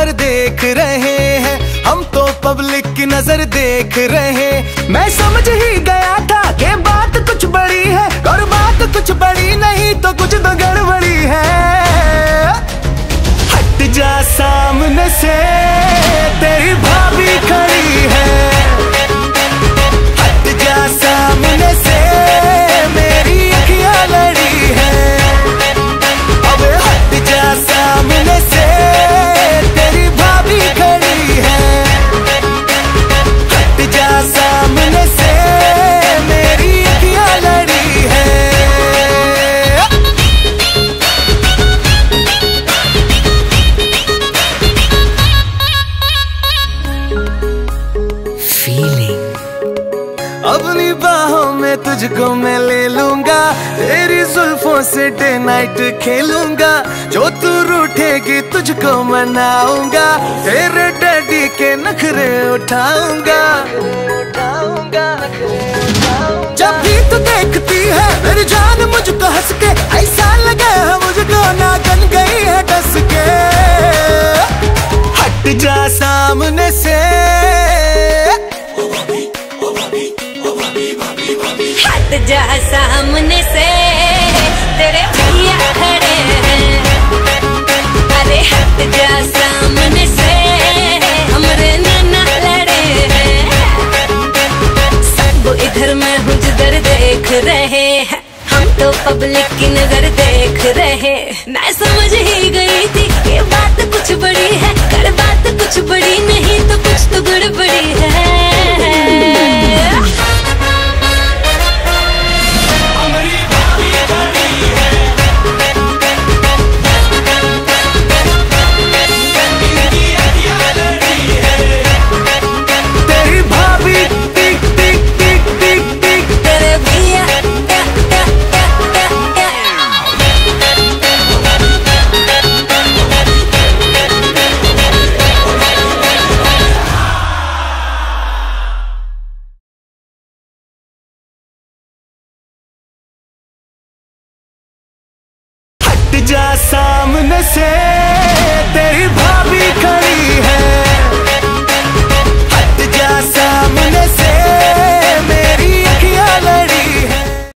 हर देख रहे हैं, हम तो पब्लिक की नजर देख रहे। मैं समझ ही गया था कि बात कुछ बड़ी है, और बात कुछ बड़ी नहीं तो कुछ तो गड़बड़ी है। हट जा सामने से, तेरी भाभी खड़ी है। हट जा सामने से, मेरी अखियां लड़ी है। अब हट जा सामने से, तेरी भाभी खड़ी है। हट जा सामने से, मेरी अखियां लड़ी है। अपनी बाहों में तुझको मैं ले लूंगा, तेरी जुल्फों से डे नाइट खेलूंगा। जो तू रूठेगी तुझको मनाऊंगा, तेरे डैडी के नखरे उठाऊंगा। जब भी तू देखती है मेरी जान मुझको हंस के, ऐसा लगे है मुझको नागन गई है डस के। हट जा सामने से, हट जा सामने से, तेरे भैया खड़े हैं। अरे हट जा सामने से, हमरे नाना लड़े हैं। सब इधर मैं हूँ जिधर देख रहे हैं, हम तो पब्लिक की नजर देख रहे। मैं समझ ही गई थी कि बात कुछ बड़ी है, कर बात कुछ बड़ी नहीं तो कुछ तो गड़बड़ी है। हट जा सामने से।